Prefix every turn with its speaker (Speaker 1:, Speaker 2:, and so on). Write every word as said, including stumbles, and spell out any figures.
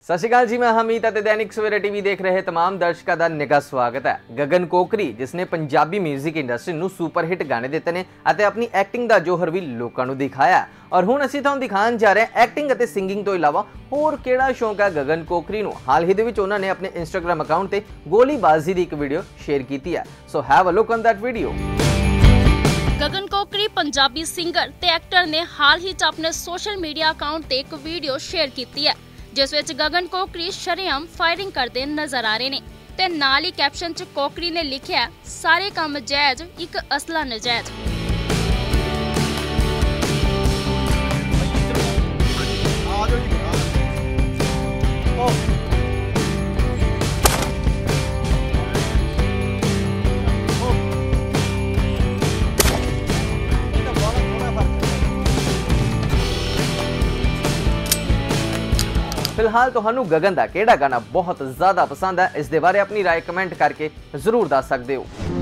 Speaker 1: सत श्री अकाल जी, मैं हमीत ਅਤੇ दैनिक सवेरा टीवी देख रहे तमाम दर्शकों का निघा स्वागत है। गगन कोकरी जिसने पंजाबी म्यूजिक इंडस्ट्री ਨੂੰ सुपर हिट गाने ਦਿੱਤੇ ਨੇ ਅਤੇ ਆਪਣੀ ਐਕਟਿੰਗ ਦਾ ਜੋਹਰ ਵੀ ਲੋਕਾਂ ਨੂੰ ਦਿਖਾਇਆ और ਹੁਣ ਅਸੀਂ ਤੁਹਾਨੂੰ ਦਿਖਾਉਣ ਜਾ ਰਹੇ ਹਾਂ ਐਕਟਿੰਗ ਅਤੇ ਸਿੰਗਿੰਗ ਤੋਂ ਇਲਾਵਾ ਹੋਰ ਕਿਹੜਾ ਸ਼ੌਂਕ ਹੈ ਗਗਨ ਕੋਕਰੀ ਨੂੰ। ਹਾਲ ਹੀ ਦੇ ਵਿੱਚ ਉਹਨਾਂ ਨੇ ਆਪਣੇ ਇੰਸਟਾਗ੍ਰam ਅਕਾਊਂਟ ਤੇ ਗੋਲੀਬਾਜ਼ੀ ਦੀ ਇੱਕ ਵੀਡੀਓ ਸ਼ੇਅਰ ਕੀਤੀ ਹੈ। So have a look on that video.
Speaker 2: Gagan Kokri Punjabi singer ते एक्टर ने हाल ही च अपने सोशल मीडिया अकाउंट ते एक वीडियो शेयर की है जिस विच गगन कोकरी शरेआम फायरिंग करते नजर आ रहे ने ते नाल ही कैप्शन च कोकरी ने लिखिया सारे काम जायज एक असला नजायज।
Speaker 1: फिलहाल तुहानू गगन दा केड़ा गाना बहुत ज़्यादा पसंद है, इस दे बारे अपनी राय कमेंट करके जरूर दस सकते हो।